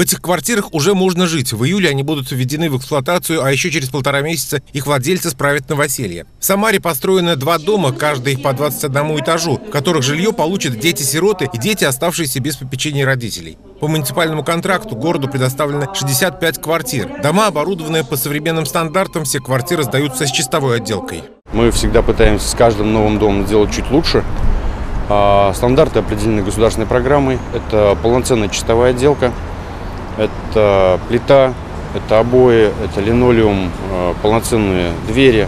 В этих квартирах уже можно жить. В июле они будут введены в эксплуатацию, а еще через 1,5 месяца их владельцы справят новоселье. В Самаре построено 2 дома, каждый по 21 этажу, в которых жилье получат дети-сироты и дети, оставшиеся без попечения родителей. По муниципальному контракту городу предоставлено 65 квартир. Дома оборудованы по современным стандартам, все квартиры сдаются с чистовой отделкой. Мы всегда пытаемся с каждым новым домом сделать чуть лучше. Стандарты определены государственной программой. Это полноценная чистовая отделка, это плита, это обои, это линолеум, полноценные двери.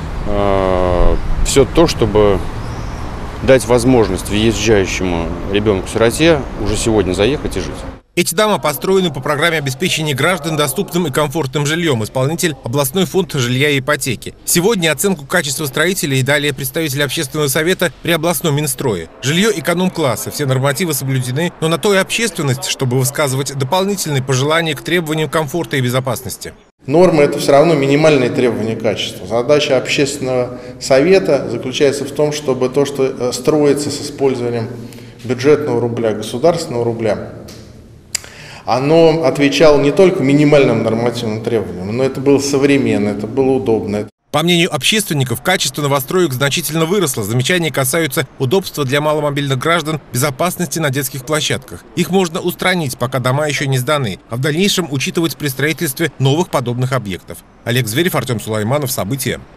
Все то, чтобы дать возможность въезжающему ребенку-сироте уже сегодня заехать и жить. Эти дома построены по программе обеспечения граждан доступным и комфортным жильем. Исполнитель – областной фонд жилья и ипотеки. Сегодня оценку качества строителей и далее представители общественного совета при областном Минстрое. Жилье эконом-класса, все нормативы соблюдены, но на то и общественность, чтобы высказывать дополнительные пожелания к требованиям комфорта и безопасности. Нормы – это все равно минимальные требования качества. Задача общественного совета заключается в том, чтобы то, что строится с использованием бюджетного рубля, государственного рубля, оно отвечало не только минимальным нормативным требованиям, но это было современно, это было удобно. По мнению общественников, качество новостроек значительно выросло. Замечания касаются удобства для маломобильных граждан, безопасности на детских площадках. Их можно устранить, пока дома еще не сданы, а в дальнейшем учитывать при строительстве новых подобных объектов. Олег Зверев, Артем Сулайманов. События.